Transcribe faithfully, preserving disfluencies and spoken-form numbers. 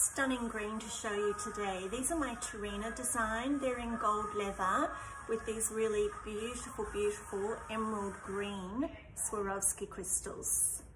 stunning green to show you today. These are my Tarina design. They're in gold leather with these really beautiful, beautiful emerald green Swarovski crystals.